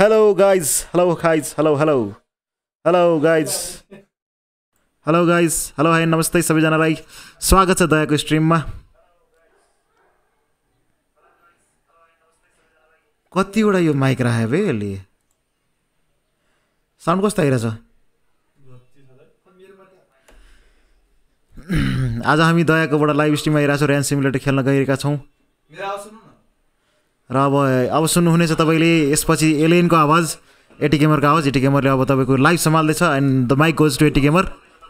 Hello guys, hello guys, hello guys, hello hi नमस्ते सबैजनालाई स्वागत छ दयाको स्ट्रिममा। कतिवटा यो माइक राखे बे यसले साउन्ड कस्तो आइरहेछ? आज हामी दयाकोबाट लाइभ स्ट्रिम आइरहेको छौँ, र्यान सिमुलेटर खेल्न गइरहेका छौँ। र अब सुन्नुहुनेछ तपाईँले यसपछि एलियनको आवाज, एटी गेमरको आवाज। एटी गेमरले अब तपाईँको लाइभ सम्हाल्दैछ and the mic goes to AT gamer.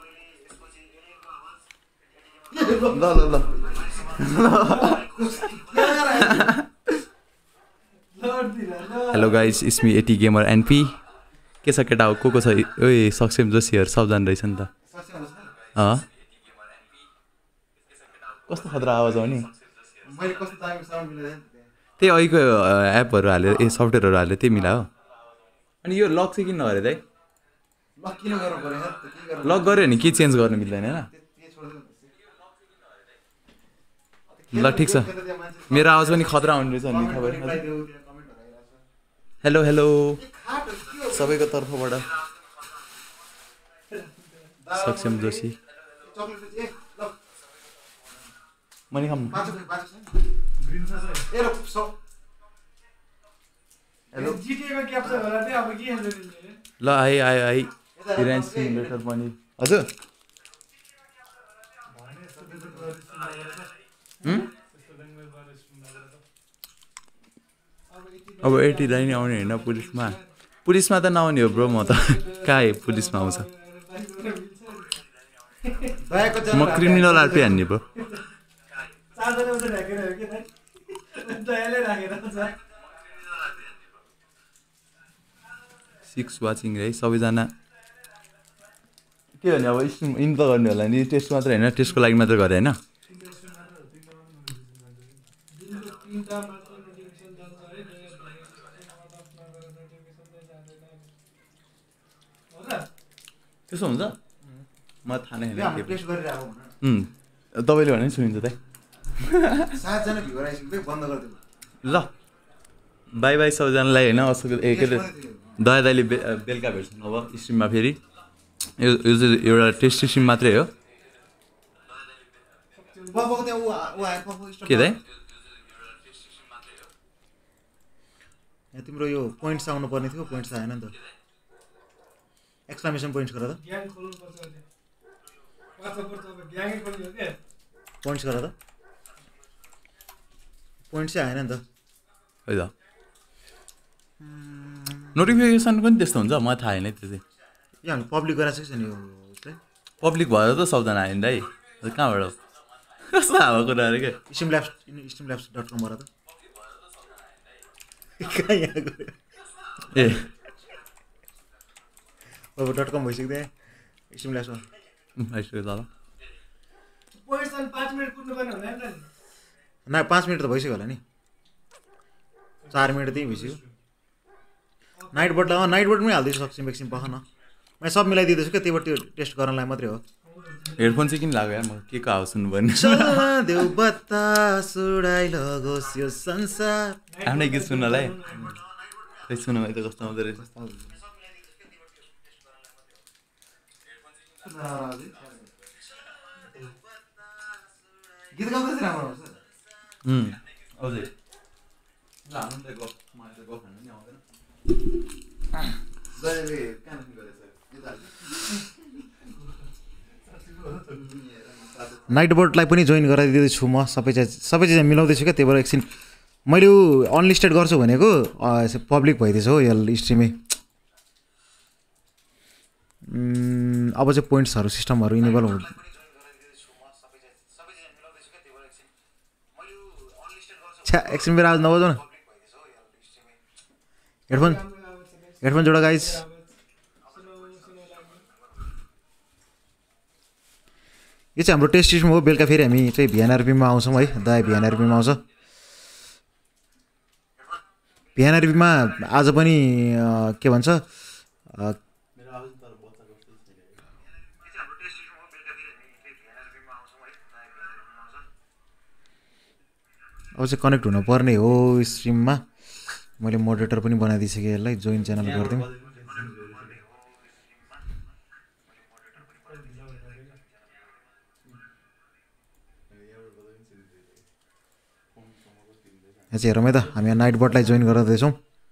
Hello guys, it's me AT gamer NP. के छ केटा हो? को छ? ओए सक्षम जोशीहरू सबजना रहेछ नि त। कस्तो खतरा आवाज हो नि। त्यही अहिलेको एपहरू हालेर सफ्टवेयरहरू हालेर त्यही मिलायो। अनि यो लक चाहिँ किन नगरे दाइ? लक गऱ्यो भने के चेन्ज गर्न मिल्दैन होइन? ल ठिक छ, मेरो आवाज पनि खतरा हुने रहेछ नि। थाहा भयो? हेलो हेलो सबैको तर्फबाट सक्षम जोशी। मनी खाम। ल आई र्यान सिमुलेटर पनि हजुर। अब 80 लाइन आउने होइन पुलिसमा। पुलिसमा त नआउने हो ब्रो, म त कहाँ पुलिसमा आउँछ। म क्रिमिनल आरपी हान्ने ब्रो। सिक्स वाचिङ है सबैजना। के भने अब स्ट्रिम इन त गर्ने होला नि, टेस्ट मात्र होइन, टेस्टको लागि मात्र गरे होइन। त्यसो हुन्छ? म थाहा नै छैन। तपाईँले भने सुनिन्छ त। ल बाई बाई सबैजनालाई होइन। के अरे दया दाइले बेलुका भेट्छौँ अब स्ट्रिममा फेरि। यो चाहिँ एउटा टेस्ट स्ट्रिम मात्रै हो। के दाइ? तिम्रो यो पोइन्ट्स आउनु पर्ने थियो, पोइन्ट्स आएन नि त। एक्सक्लामेसन पोइन्ट्स गर त। पोइन्ट्स गर त। पोइन्ट्स चाहिँ आएन नि त। है त नोटिफिकेसन पनि त्यस्तो हुन्छ? म थाहा छैन त्यो चाहिँ। यो हामी पब्लिक गराएको छ नि यो चाहिँ। पब्लिक भएर त सबजना आयो नि दाइ। कहाँबाट कस्तो हावा कुराहरू क्या? streamlabs.com बाट त। कहाँ यहाँ गयो? ए अब .com भइसक्यो त्यहाँ streamlabs-मा। आइसक्यो दादा। 5 मिनट त भइसक्यो होला नि। 4 मिनट त्यही भइसक्यो। नाइटबोर्डमै हालिदिन्छु सक्छौँ एकछिन पख न। मैले सब मिलाइदिँदैछु क्या, त्यहीबाट त्यो टेस्ट गर्नलाई मात्रै हो। हेडफोन चाहिँ किन लाग्यो यार? म के को आवाज सुन्नु पर्ने? देऊ बतास उडाइ लगोस् यो संसार। आफ्नै गीत सुन्नलाई खै सुन भाइ त कस्तो आउँदो रहेछ। गीत गाउँदै राम्रो हुन्छ। हजुर ल हामी त गफ मलाई त गफ भन्नु नि आउँदैन। दयाले कान गरेछ नाइटबोर्डलाई पनि जोइन गराइदिँदैछु म। सबै चिज मिलाउँदैछु क्या, त्यही भएर एकछिन मैले अनलिस्टेड गर्छु भनेको पब्लिक भइदिएछ हो यो स्ट्रिमै। अब चाहिँ पोइन्ट्सहरू सिस्टमहरू इनेबल हो। छ्या एकछिन मेरो आवाज नबजाउ न। हेडफोन जोडा गाइज। यो चाहिँ हाम्रो टेस्ट स्ट्रिम हो। बेलुका फेरि हामी चाहिँ भिएनआरपीमा आउँछौँ है। दया भिएनआरपीमा आउँछ। भिएनआरपीमा आज पनि के भन्छ अब चाहिँ कनेक्ट हुनुपर्ने हो स्ट्रिममा। मैले मोडरेटर पनि बनाइदिइसकेँ यसलाई जोइन च्यानल गरिदिउँ यहाँ चाहिँ हेरौँ है त हामी यहाँ नाइटबटलाई जोइन गराउँदैछौँ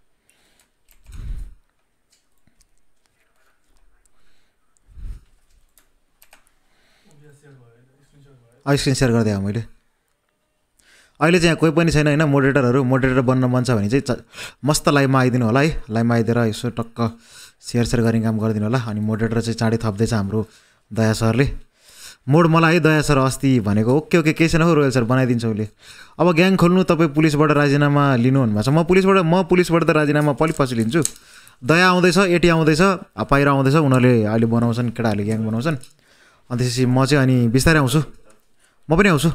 स्क्रिन सेयर गरिदिएँ मैले अहिले चाहिँ यहाँ कोही पनि छैन होइन मोडरेटर बन्न मन छ भने चाहिँ मस्त लाइभमा आइदिनु होला है लाइभमा आइदिएर यसो टक्क सेयर गर्ने काम गरिदिनु होला अनि मोडरेटर चाहिँ चाँडै थप्दैछ हाम्रो दया सरले मोड मलाई है दया सर अस्ति भनेको ओके केही छैन हो रोयल सर बनाइदिन्छ उसले अब ग्याङ खोल्नु तपाईँ पुलिसबाट राजीनामा लिनु भन्नुभएको छ म पुलिसबाट त राजीनामा पछि लिन्छु दया आउँदैछ एटी आउँदैछ पाइरा आउँदैछ उनीहरूले अहिले बनाउँछन् केटाहरूले ग्याङ बनाउँछन् अनि त्यसपछि म चाहिँ अनि बिस्तारै आउँछु म पनि आउँछु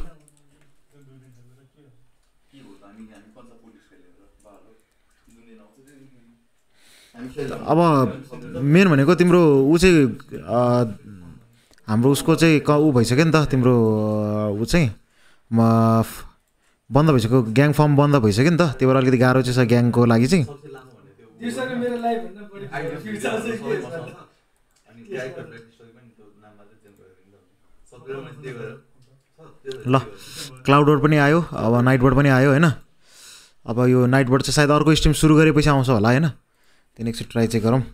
अब मेन भनेको तिम्रो ऊ चाहिँ हाम्रो उसको चाहिँ ऊ भइसक्यो नि त तिम्रो ऊ चाहिँ बन्द भइसक्यो ग्याङ फर्म बन्द भइसक्यो नि त त्यही भएर अलिकति गाह्रो चाहिँ छ ग्याङको लागि चाहिँ ल क्लाउडवर्ड पनि आयो अब नाइटबोर्ड पनि आयो होइन अब यो नाइटबोर्ड चाहिँ सायद अर्को स्ट्रिम सुरु गरेपछि आउँछ होला होइन त्यहाँदेखि एकचोटि ट्राई चाहिँ गरौँ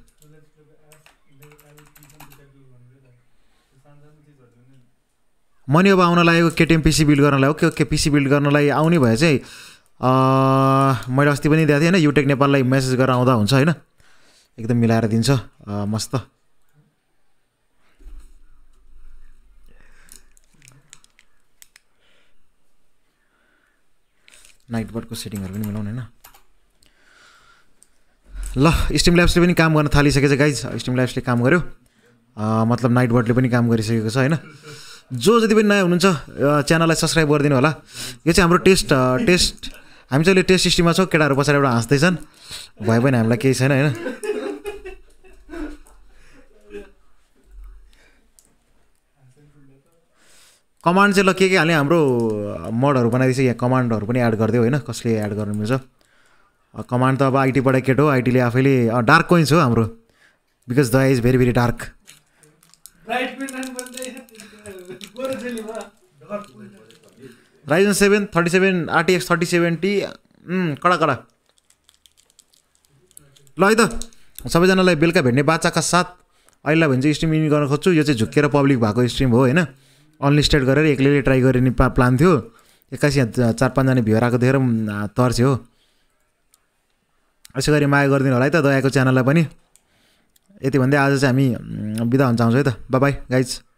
मनी अब आउन लागेको केटिएम पिसी बिल्ड गर्नलाई ओके पिसी बिल्ड गर्नलाई आउने भए चाहिँ मैले अस्ति पनि दिएको थिएँ होइन युटेक नेपाललाई मेसेज गरेर आउँदा हुन्छ होइन एकदम मिलाएर दिन्छ मस्त नाइटबोर्डको सेटिङहरू पनि मिलाउनु होइन ल स्ट्रिम ल्याब्सले पनि काम गर्न थालिसकेछ गाइज स्ट्रिम ल्याब्सले काम गर्यो मतलब नाइटबोर्डले पनि काम गरिसकेको छ होइन जो जति पनि नयाँ हुनुहुन्छ च्यानललाई सब्सक्राइब गरिदिनु होला यो चाहिँ हाम्रो टेस्ट हामी चाहिँ अहिले टेस्ट स्ट्रिममा छौँ केटाहरू पछाडिबाट हाँस्दैछन् भए पनि हामीलाई केही छैन होइन कमान्ड चाहिँ ल के हाल्ने हाम्रो मडहरू बनाइदिएछ यहाँ कमान्डहरू पनि एड गरिदियो होइन कसले एड गर्नु मिल्छ कमान्ड त अब आइटीबाट केटो आइटीले आफैले डार्क कोइन्स हो हाम्रो बिकज दया is very dark Ryzen 7 37 RTX 3070 कडा ल है त सबैजनालाई बेलुका भेट्ने बाचाका साथ अहिले भने चाहिँ स्ट्रिम इन गर्न खोज्छु यो चाहिँ झुक्केर पब्लिक भएको स्ट्रिम हो होइन अनलिस्टेड गरेर एक्लैले ट्राई गर्ने प्लान थियो एक्कासी 4-5 जना भ्युअर आएको देखेर तर्स्यो हो यसो गरी माया गरिदिनु होला है त दयाको च्यानललाई पनि यति भन्दै आज चाहिँ हामी बिदा हुन चाहन्छौँ है त बाई बाई गाइज